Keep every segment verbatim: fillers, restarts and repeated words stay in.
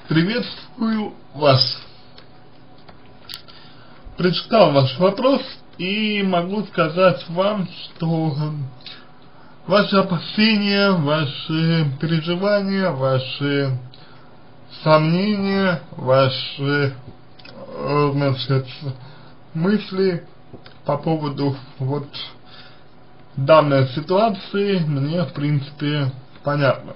Приветствую вас. Прочитал ваш вопрос и могу сказать вам, что ваши опасения, ваши переживания, ваши сомнения, ваши, значит, мысли по поводу вот данной ситуации мне в принципе понятно.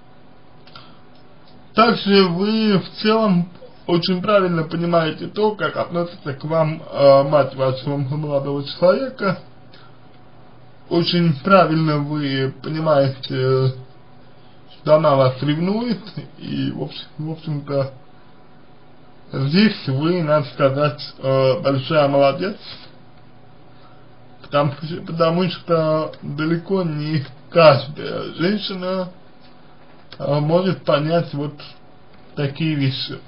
Также вы в целом очень правильно понимаете то, как относится к вам э, мать вашего молодого человека. Очень правильно вы понимаете, что она вас ревнует, и в общем, в общем-то здесь вы, надо сказать, э, большая молодец, потому, потому что далеко не каждая женщина э, может понять вот такие вещи.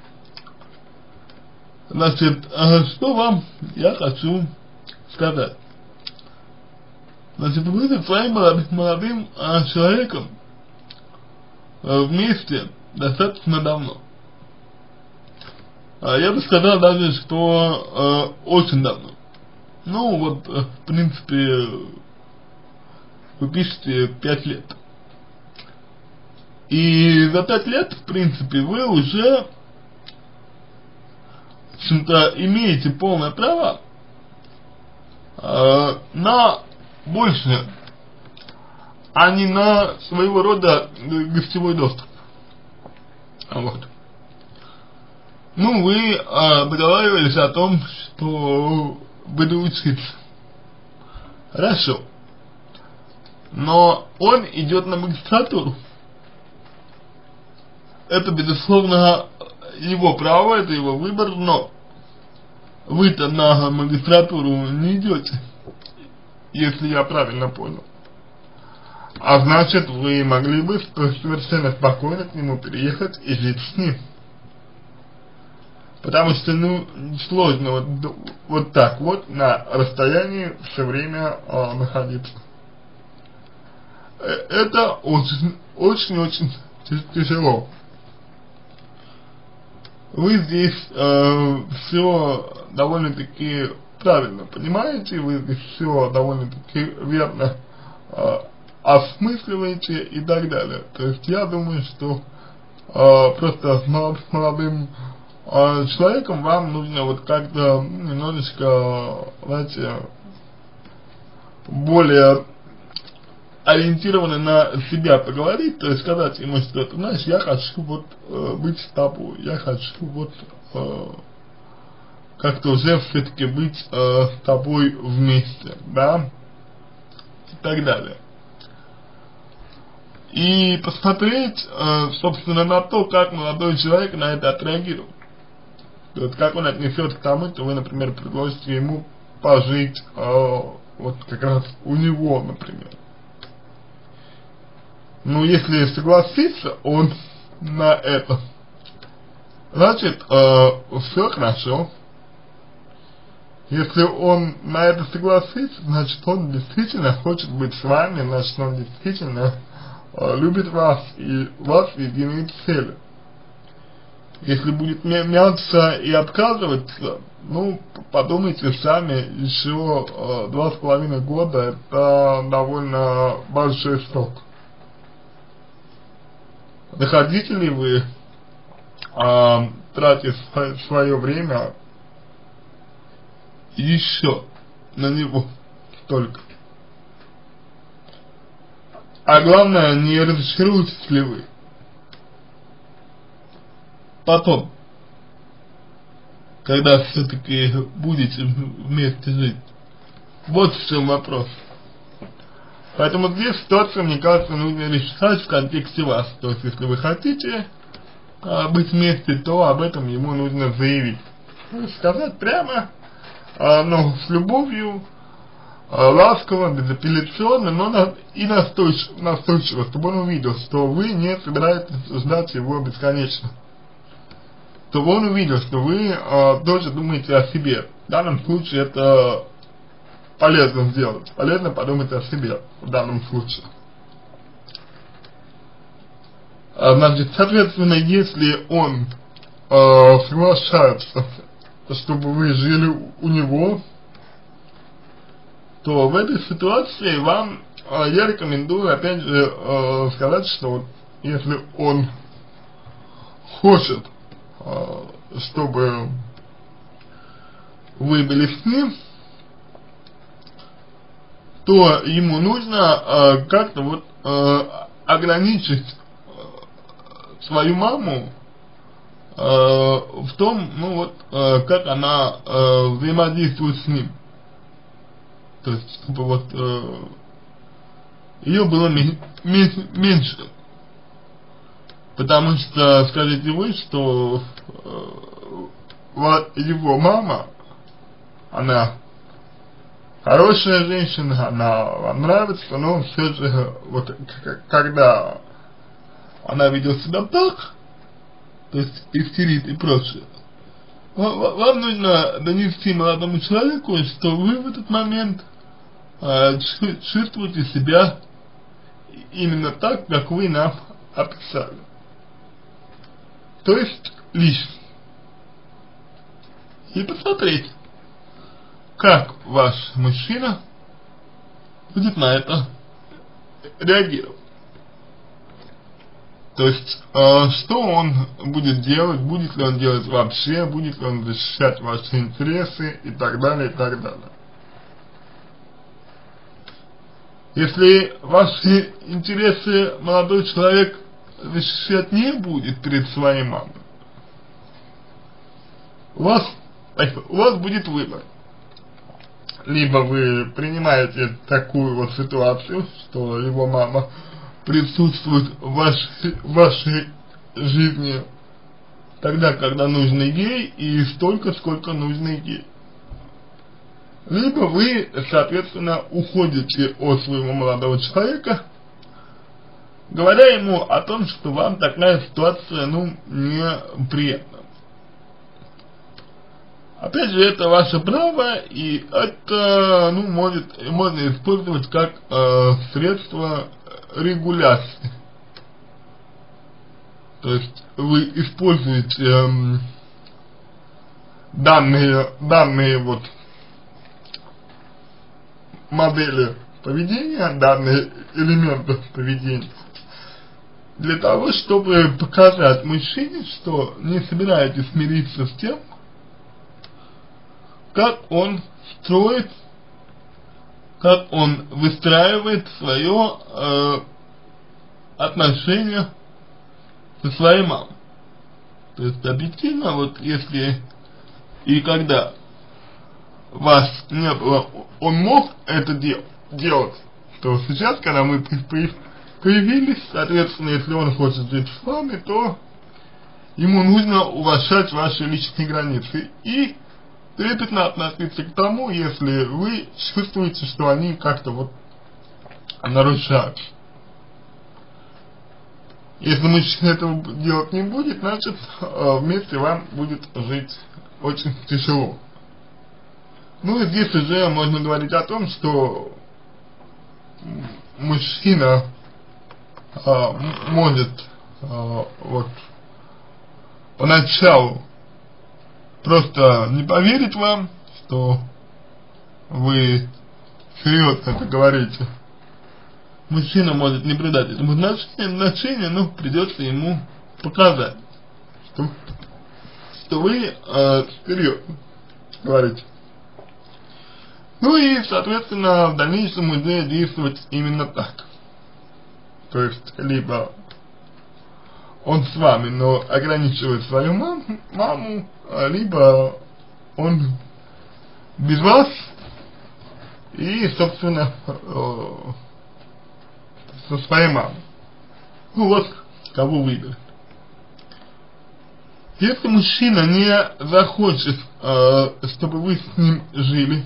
Значит, э, что вам я хочу сказать. Значит, вы со своим молодым, молодым э, человеком э, вместе достаточно давно. А я бы сказал даже, что э, очень давно. Ну вот, э, в принципе, вы пишете пять лет. И за пять лет, в принципе, вы уже, в общем-то, имеете полное право э, на больше, а не на своего рода гостевой доступ. Вот. Ну, вы э, договаривались о том, что буду учиться. Хорошо. Но он идет на магистратуру. Это, безусловно, его право, это его выбор, но вы-то на магистратуру не идете, если я правильно понял. А значит, вы могли бы совершенно спокойно к нему переехать и жить с ним. Потому что, ну, сложно вот, вот так вот на расстоянии все время э, находиться. Это очень-очень тяжело. Вы здесь э, все довольно-таки правильно понимаете, вы здесь все довольно-таки верно э, осмысливаете и так далее. То есть я думаю, что э, просто с молодым э, человеком вам нужно вот как-то немножечко, знаете, более ориентированно на себя поговорить, то есть сказать ему, что ты знаешь, я хочу вот э, быть с тобой, я хочу вот э, как-то уже все-таки быть э, с тобой вместе, да, и так далее. И посмотреть, э, собственно, на то, как молодой человек на это отреагирует. То есть, как он отнесется к тому, что вы, например, предложите ему пожить э, вот как раз у него, например. Ну, если согласится он на это, значит, э, все хорошо. Если он на это согласится, значит, он действительно хочет быть с вами, значит, он действительно э, любит вас, и у вас единые цели. Если будет мяться и отказываться, ну, подумайте сами, еще э, два с половиной года это довольно большой срок. Захотите ли вы э, тратить свое время еще на него столько? А главное, не разочаруетесь ли вы потом, когда все-таки будете вместе жить? Вот в чем вопрос. Поэтому здесь ситуацию, мне кажется, нужно решать в контексте вас. То есть, если вы хотите а, быть вместе, то об этом ему нужно заявить. Сказать прямо, а, но с любовью, а, ласково, безапелляционно, но на, и настойчиво, настойчиво, чтобы он увидел, что вы не собираетесь ждать его бесконечно. Чтобы он увидел, что вы а, тоже думаете о себе. В данном случае это полезно сделать. Полезно подумать о себе в данном случае. А, значит, соответственно, если он э, соглашается, чтобы вы жили у него, то в этой ситуации вам э, я рекомендую, опять же, э, сказать, что вот, если он хочет, э, чтобы вы были с ним, то ему нужно э, как-то вот э, ограничить э, свою маму э, в том, ну вот, э, как она э, взаимодействует с ним. То есть, чтобы вот э, ее было ми ми меньше. Потому что скажите вы, что э, его мама, она хорошая женщина, она вам нравится, но все же, вот, когда она ведет себя так, то есть истерит и прочее, вам нужно донести молодому человеку, что вы в этот момент э, чувствуете себя именно так, как вы нам описали. То есть лично. И посмотреть, как ваш мужчина будет на это реагировать. То есть, э, что он будет делать, будет ли он делать вообще, будет ли он защищать ваши интересы и так далее, и так далее. Если ваши интересы молодой человек защищать не будет перед своей мамой, у вас, у вас будет выбор. Либо вы принимаете такую вот ситуацию, что его мама присутствует в вашей, в вашей жизни тогда, когда нужно ей, и столько, сколько нужно ей. Либо вы, соответственно, уходите от своего молодого человека, говоря ему о том, что вам такая ситуация, ну, неприятна. Опять же, это ваше право, и это, ну, может, можно использовать как э, средство регуляции. То есть вы используете э, данные, данные вот модели поведения, данные элементы поведения, для того, чтобы показать мужчине, что не собираетесь мириться с тем, как он строит, как он выстраивает свое э, отношение со своей мамой. То есть объективно, вот если и когда вас не было, он мог это дел делать, то сейчас, когда мы появились, соответственно, если он хочет жить с вами, то ему нужно уважать ваши личные границы и трепетно относиться к тому, если вы чувствуете, что они как-то вот нарушают. Если мужчина этого делать не будет, значит, вместе вам будет жить очень тяжело. Ну и здесь уже можно говорить о том, что мужчина а, может а, вот поначалу просто не поверить вам, что вы серьезно это говорите. Мужчина может не придать этому значения, но придется ему показать, что, что вы э, серьезно говорите. Ну и, соответственно, в дальнейшем уже действовать именно так. То есть, либо он с вами, но ограничивает свою маму, маму, либо он без вас и, собственно, э, со своей мамой. Ну вот, кого выберет. Если мужчина не захочет, э, чтобы вы с ним жили,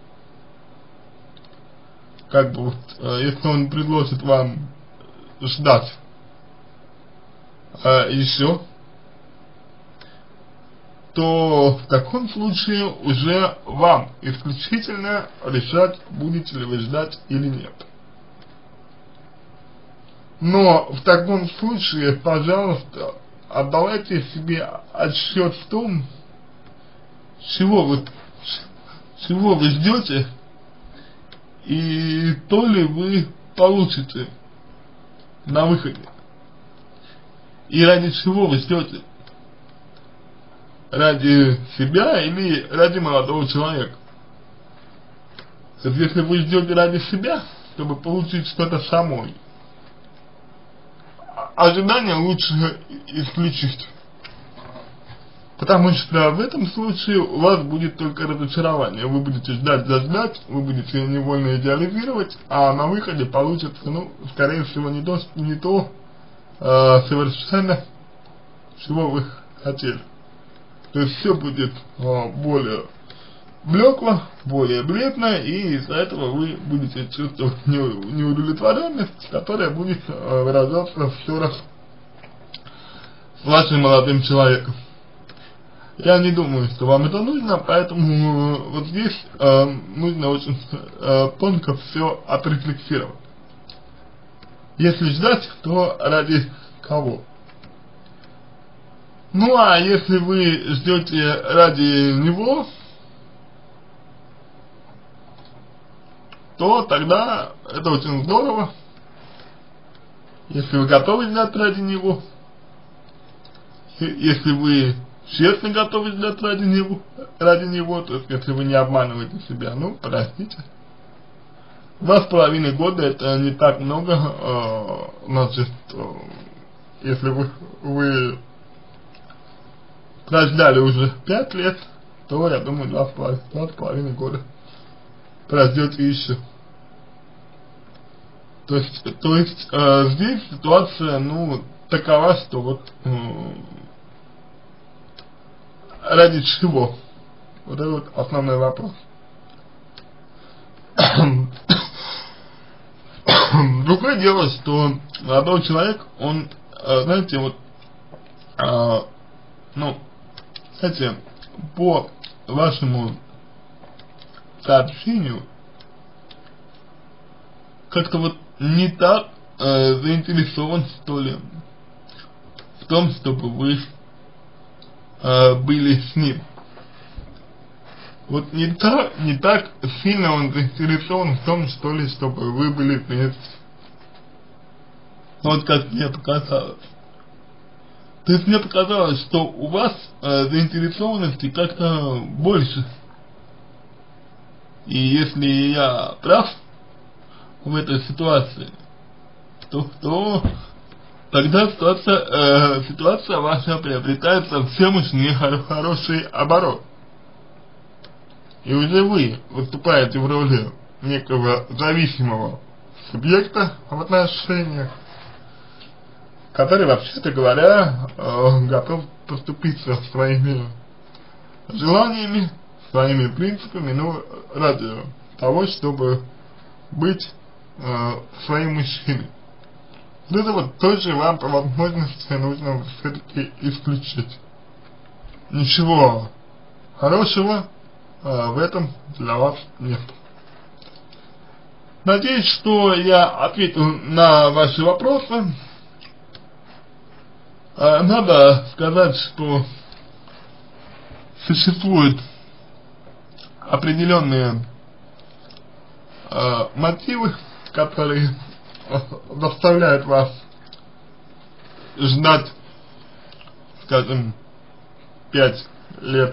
как бы вот, э, если он предложит вам ждать э, еще, то в таком случае уже вам исключительно решать, будете ли вы ждать или нет. Но в таком случае, пожалуйста, отдавайте себе отсчет в том, чего вы, чего вы ждете и то ли вы получите на выходе. И ради чего вы ждете? Ради себя или ради молодого человека? Если вы ждете ради себя, чтобы получить что-то самой, ожидания лучше исключить. Потому что в этом случае у вас будет только разочарование. Вы будете ждать, ждать, вы будете невольно идеализировать, а на выходе получится, ну, скорее всего, не то, не то э, совершенно, чего вы хотели. То есть все будет э, более блекло, более бледно, и из-за этого вы будете чувствовать неудовлетворенность, которая будет э, выражаться в ссорах с вашим молодым человеком. Я не думаю, что вам это нужно, поэтому э, вот здесь э, нужно очень э, тонко все отрефлексировать. Если ждать, то ради кого? Ну а если вы ждете ради него, то тогда это очень здорово, если вы готовы ждать ради него, если вы честно готовы ждать ради него, ради него, то есть если вы не обманываете себя, ну, простите. Два с половиной года это не так много, э, значит, э, если вы, вы прождали уже пять лет, то, я думаю, два с половиной, два с половиной года прождете еще. То есть, то есть э, здесь ситуация, ну, такова, что вот э, ради чего? Вот это вот основной вопрос. Другое дело, что молодой человек, он, э, знаете, вот, э, ну, знаете, по вашему сообщению как-то вот не так э, заинтересован, что ли, в том, чтобы вы э, были с ним. Вот не так, не так сильно он заинтересован в том, что ли, чтобы вы были вместе. Вот как мне показалось. То есть мне показалось, что у вас э, заинтересованности как-то больше. И если я прав в этой ситуации, то, то тогда ситуация, э, ситуация ваша приобретает совсем уж не хор хороший оборот. И уже вы выступаете в роли некого зависимого субъекта в отношениях, который, вообще-то говоря, э, готов поступиться своими желаниями, своими принципами, ну, ради того, чтобы быть э, своим мужчиной. Вот это вот тоже вам по возможности нужно все-таки исключить. Ничего хорошего э, в этом для вас нет. Надеюсь, что я ответил на ваши вопросы. Э, надо сказать, что существуют определенные э, мотивы, которые э, заставляют вас ждать, скажем, пять лет.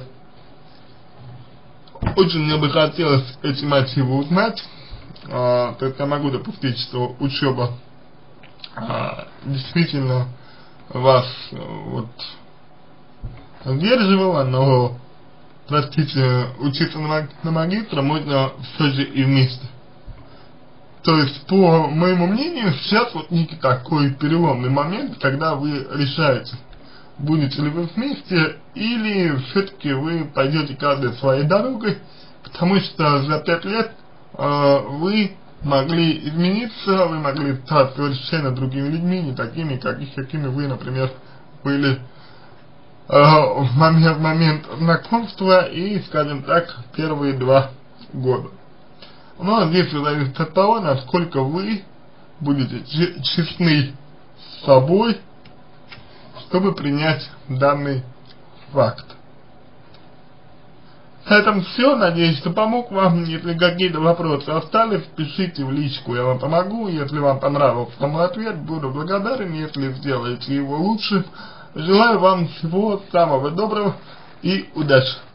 Очень мне бы хотелось эти мотивы узнать. Э, то есть я могу допустить, что учеба э, действительно вас э, вот сдерживала, но, простите, учиться на, на магистра можно все же и вместе. То есть, по моему мнению, сейчас вот некий такой переломный момент, когда вы решаете, будете ли вы вместе, или все-таки вы пойдете каждой своей дорогой, потому что за пять лет э, вы могли измениться, вы могли стать совершенно другими людьми, не такими, каких, какими вы, например, были в момент, в момент знакомства и, скажем так, первые два года. Но здесь все зависит от того, насколько вы будете честны с собой, чтобы принять данный факт. На этом все. Надеюсь, что помог вам. Если какие-то вопросы остались, пишите в личку, я вам помогу. Если вам понравился мой ответ, буду благодарен, если сделаете его лучше. Желаю вам всего самого доброго и удачи.